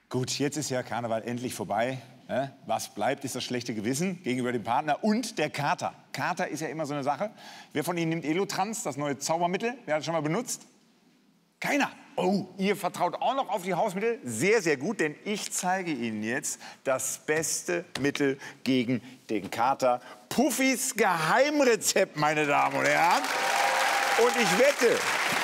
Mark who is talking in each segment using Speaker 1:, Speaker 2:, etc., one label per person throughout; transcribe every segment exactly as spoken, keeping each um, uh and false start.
Speaker 1: Gut, jetzt ist ja Karneval endlich vorbei. Was bleibt, ist das schlechte Gewissen gegenüber dem Partner und der Kater. Kater ist ja immer so eine Sache. Wer von Ihnen nimmt Elotrans, das neue Zaubermittel? Wer hat es schon mal benutzt? Keiner. Oh, ihr vertraut auch noch auf die Hausmittel? Sehr, sehr gut, denn ich zeige Ihnen jetzt das beste Mittel gegen den Kater. Puffys Geheimrezept, meine Damen und Herren. Und ich wette,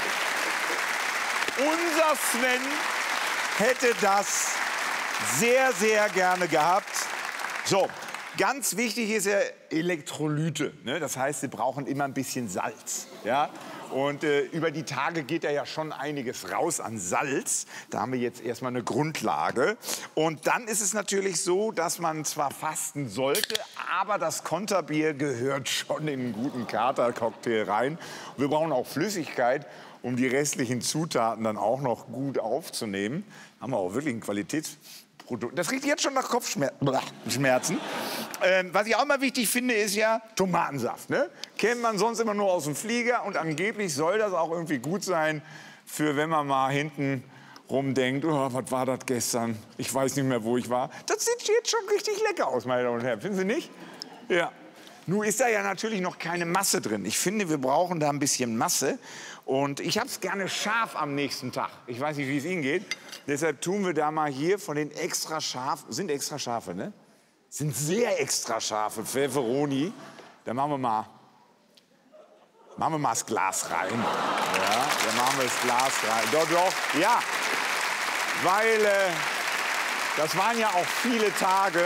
Speaker 1: unser Sven hätte das sehr, sehr gerne gehabt. So, ganz wichtig ist ja Elektrolyte. Ne? Das heißt, Sie brauchen immer ein bisschen Salz. Ja? Und äh, über die Tage geht da ja schon einiges raus an Salz. Da haben wir jetzt erstmal eine Grundlage. Und dann ist es natürlich so, dass man zwar fasten sollte, aber das Konterbier gehört schon in einen guten Katercocktail rein. Und wir brauchen auch Flüssigkeit, um die restlichen Zutaten dann auch noch gut aufzunehmen. Haben wir auch wirklich ein Qualitätsprodukt. Das riecht jetzt schon nach Kopfschmerzen. Ähm, was ich auch mal wichtig finde, ist ja Tomatensaft. Ne? Kennt man sonst immer nur aus dem Flieger. Und angeblich soll das auch irgendwie gut sein, für wenn man mal hinten rumdenkt, oh, was war das gestern? Ich weiß nicht mehr, wo ich war. Das sieht jetzt schon richtig lecker aus, meine Damen und Herren. Finden Sie nicht? Ja. Nun ist da ja natürlich noch keine Masse drin. Ich finde, wir brauchen da ein bisschen Masse. Und ich habe es gerne scharf am nächsten Tag. Ich weiß nicht, wie es Ihnen geht. Deshalb tun wir da mal hier von den extra scharf, sind extra scharfe, ne? Sind sehr extra scharfe Pfefferoni. Da machen wir mal, machen wir mal das Glas rein. Ja, da machen wir das Glas rein. Doch, doch, ja. Weil äh, das waren ja auch viele Tage,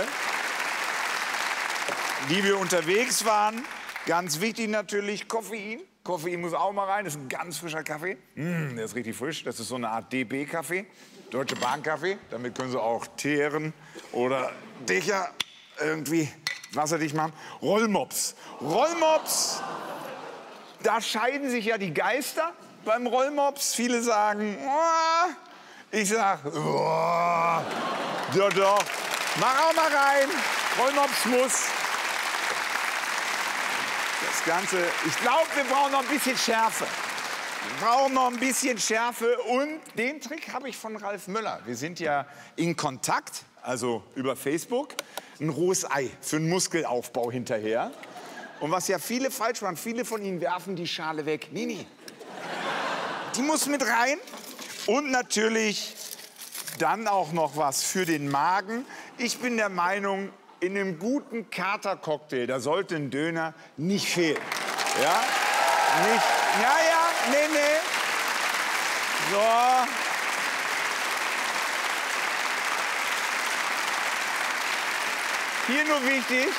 Speaker 1: die wir unterwegs waren. Ganz wichtig natürlich Koffein. Koffein muss auch mal rein. Das ist ein ganz frischer Kaffee. Mmh, der ist richtig frisch. Das ist so eine Art D B-Kaffee. Deutsche Bahn-Kaffee. Damit können Sie auch teeren oder Dächer irgendwie wasserdicht machen. Rollmops. Rollmops. Da scheiden sich ja die Geister beim Rollmops. Viele sagen, oh. Ich sag, oh. Doch, doch. Mach auch mal rein. Rollmops muss. Das Ganze, ich glaube, wir brauchen noch ein bisschen Schärfe. Wir brauchen noch ein bisschen Schärfe. Und den Trick habe ich von Ralf Möller. Wir sind ja in Kontakt, also über Facebook. Ein rohes Ei für einen Muskelaufbau hinterher. Und was ja viele falsch machen, viele von Ihnen werfen die Schale weg. Nee, nee. Die muss mit rein. Und natürlich dann auch noch was für den Magen. Ich bin der Meinung, in einem guten Kater-Cocktail, da sollte ein Döner nicht fehlen. Ja? Nicht, ja, ja, nee, nee. So. Hier nur wichtig,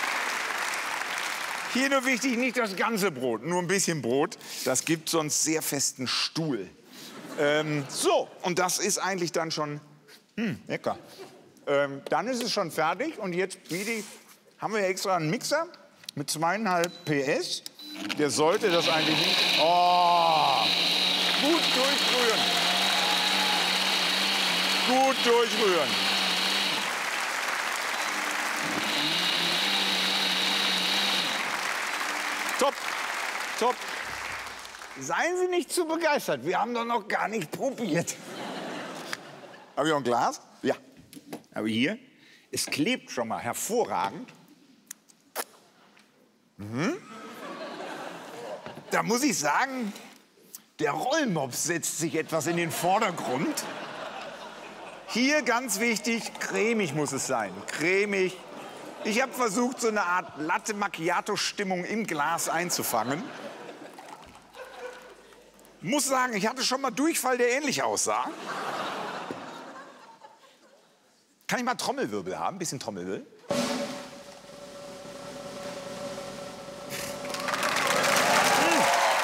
Speaker 1: hier nur wichtig, nicht das ganze Brot, nur ein bisschen Brot. Das gibt sonst sehr festen Stuhl. Ähm, so, und das ist eigentlich dann schon, hm, lecker. Ähm, dann ist es schon fertig und jetzt biete ich, haben wir extra einen Mixer mit zweieinhalb P S. Der sollte das eigentlich nicht. Oh, gut durchrühren. Gut durchrühren. Top, top. Seien Sie nicht zu begeistert. Wir haben doch noch gar nicht probiert. Habe ich auch ein Glas? Ja. Aber hier, es klebt schon mal hervorragend. Mhm. Da muss ich sagen, der Rollmops setzt sich etwas in den Vordergrund. Hier ganz wichtig, cremig muss es sein. Cremig. Ich habe versucht, so eine Art Latte Macchiato-Stimmung im Glas einzufangen. Muss sagen, ich hatte schon mal Durchfall, der ähnlich aussah. Kann ich mal Trommelwirbel haben? Ein bisschen Trommelwirbel. Hm.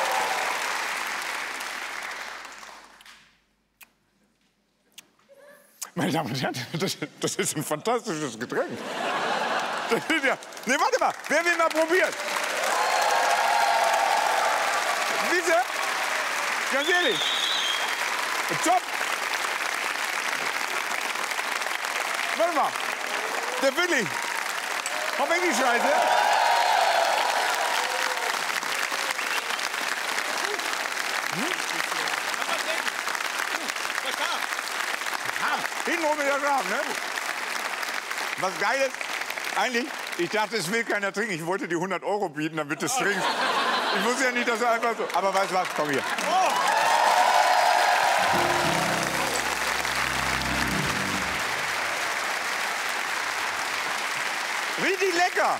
Speaker 1: Meine Damen und Herren, das, das ist ein fantastisches Getränk. Das ist ja, nee, warte mal, wer will mal probieren? Bitte? Ganz ehrlich. Top. Warte mal. Der Willi. Komm weg, die Scheiße. Hm? Scham. Hintenrum ist ja Scham, ne? Was geil ist, eigentlich, ich dachte, es will keiner trinken. Ich wollte die hundert Euro bieten, damit du es trinkst. Ich wusste ja nicht, dass er einfach so... Aber weißt du was, komm hier. Oh. Richtig lecker.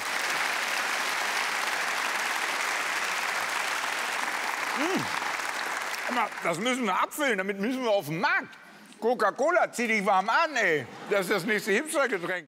Speaker 1: Mmh. Das müssen wir abfüllen, damit müssen wir auf den Markt. Coca-Cola, zieh dich warm an, ey. Das ist das nächste Hipstergetränk.